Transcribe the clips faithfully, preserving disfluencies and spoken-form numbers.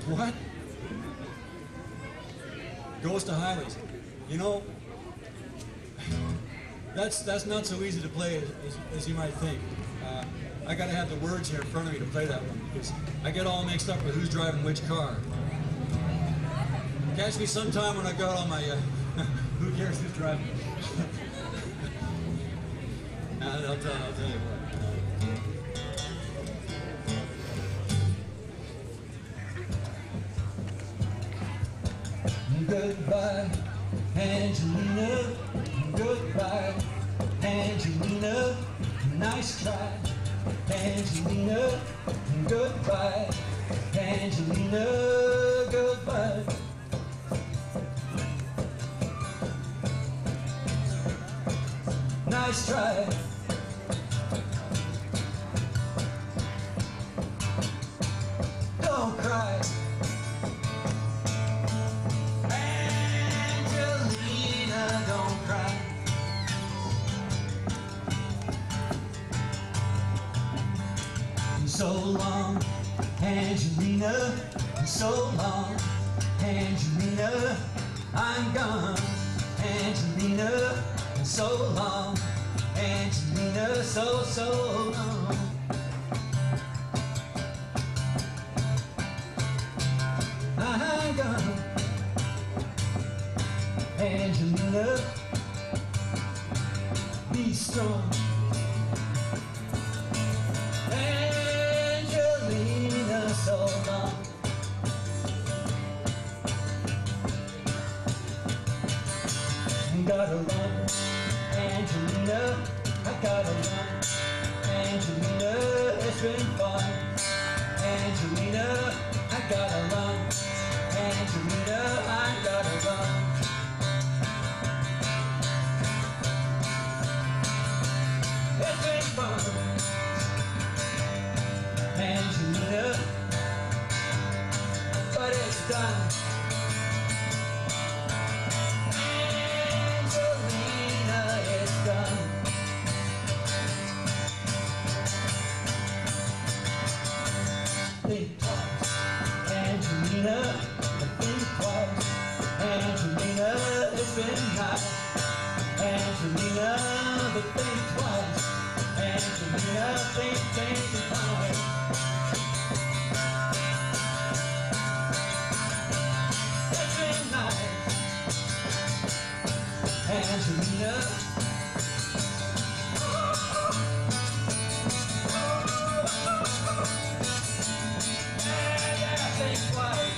What? Goes to highways. You know, that's that's not so easy to play as, as, as you might think. Uh, I got to have the words here in front of me to play that one because I get all mixed up with who's driving which car. Catch me sometime when I got all my uh, who cares who's driving. I'll, I'll, tell, I'll tell you what. Goodbye, Angelena. Goodbye, Angelena. Nice try, Angelena. Goodbye, Angelena. Goodbye. Nice try. Don't cry. Don't cry. So long, Angelena. So long, Angelena. I'm gone, Angelena. So long, Angelena. So, so long. I'm gone, Angelena. Be strong, Angelena. So long. Gotta run, Angelena. I gotta run, Angelena. It's been fun, Angelena. I gotta run, Angelena. I gotta run. It's been fun, Angelena, but it's done. Angelena, it's done. Think twice, Angelena. Think twice, Angelena. It's been nice, Angelena, but think twice, Angelena. Think, think twice. It's been nice, Angelena. Yeah, yeah, think twice.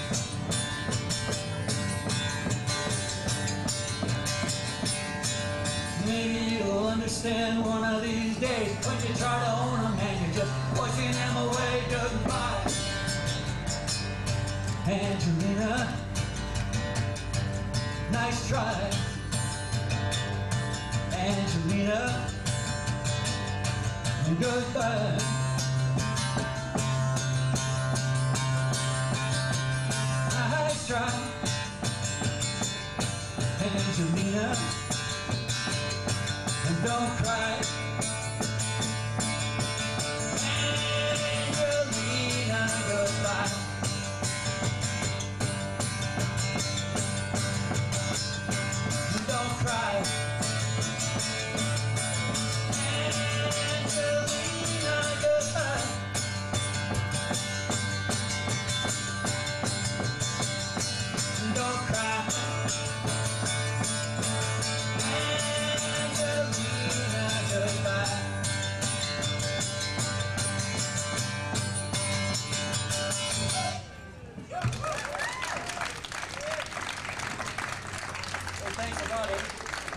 Maybe you'll understand one of these days when you try to own them and you're just pushing them away. Goodbye, Angelena. Nice try, Angelena. Goodbye. Nice try, Angelena. And don't cry, Angelena. Goodbye. Don't cry, Angelena. Goodbye. Don't cry, Angelena. Goodbye. Well, thanks a lot, eh?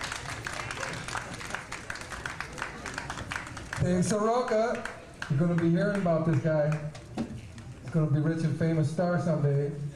Hey, Soroka, you're going to be hearing about this guy. He's going to be rich and famous star someday.